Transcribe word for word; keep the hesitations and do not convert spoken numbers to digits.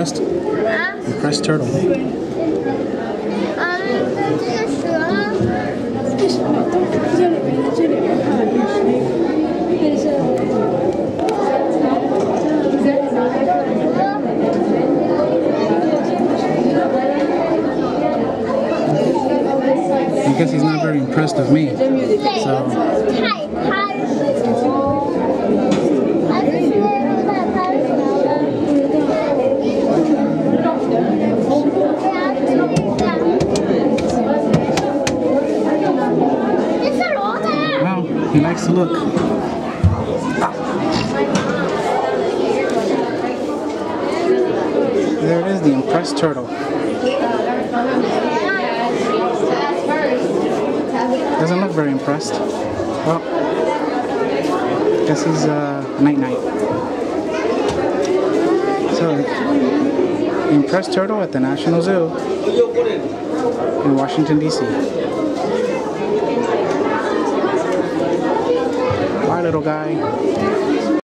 impressed? Impressed turtle. I guess he's not very impressed with me. So. He likes to look. There it is, the impressed turtle. Doesn't look very impressed. Well, guess he's uh, night-night. So, the impressed turtle at the National Zoo in Washington, D C Bye, little guy.